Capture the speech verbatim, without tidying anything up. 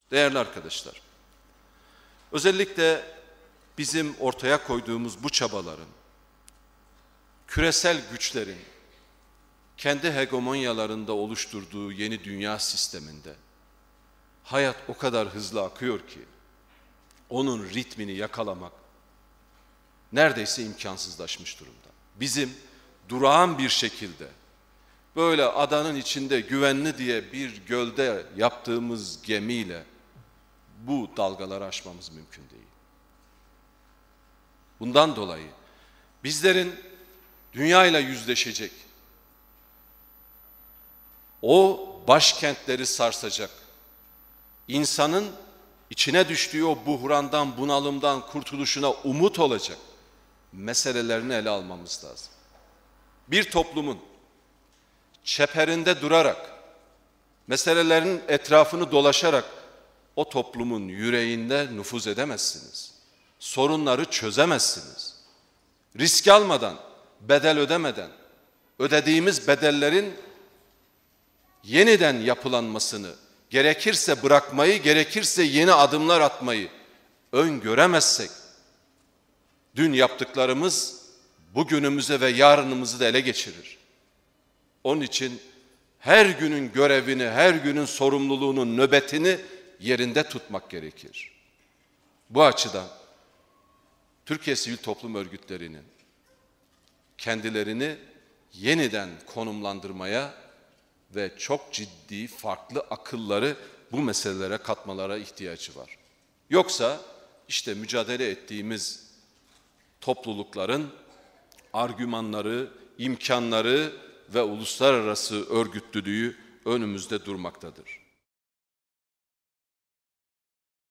Değerli arkadaşlar, özellikle bizim ortaya koyduğumuz bu çabaların, küresel güçlerin kendi hegemonyalarında oluşturduğu yeni dünya sisteminde hayat o kadar hızlı akıyor ki onun ritmini yakalamak neredeyse imkansızlaşmış durumda. Bizim durağan bir şekilde böyle adanın içinde güvenli diye bir gölde yaptığımız gemiyle bu dalgaları aşmamız mümkün değil. Bundan dolayı bizlerin dünyayla yüzleşecek, o başkentleri sarsacak, insanın içine düştüğü o buhrandan, bunalımdan kurtuluşuna umut olacak meselelerini ele almamız lazım. Bir toplumun çeperinde durarak, meselelerin etrafını dolaşarak o toplumun yüreğinde nüfuz edemezsiniz. Sorunları çözemezsiniz. Risk almadan, bedel ödemeden, ödediğimiz bedellerin yeniden yapılanmasını, gerekirse bırakmayı, gerekirse yeni adımlar atmayı öngöremezsek, dün yaptıklarımız bugünümüze ve yarınımızı da ele geçirir. Onun için her günün görevini, her günün sorumluluğunun nöbetini yerinde tutmak gerekir. Bu açıdan Türkiye Sivil Toplum Örgütleri'nin kendilerini yeniden konumlandırmaya ve çok ciddi farklı akılları bu meselelere katmalara ihtiyacı var. Yoksa işte mücadele ettiğimiz toplulukların argümanları, imkanları ve uluslararası örgütlülüğü önümüzde durmaktadır.